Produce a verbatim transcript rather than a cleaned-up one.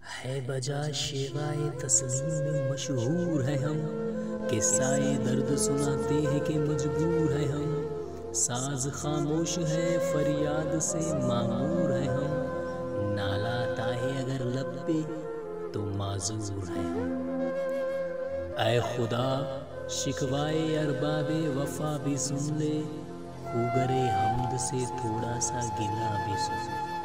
है बजा शेवाए तस्लीम में मशहूर है हम, किस्साए दर्द सुनाते हैं कि मजबूर है हम। साज खामोश है फरियाद से मामूर है हम, नाला आता है अगर लब पे तो माजूर है हम। ऐ खुदा शिकवाए अरबाबे वफा भी सुन ले, खूगरे हमद से थोड़ा सा गिला भी सुन ले।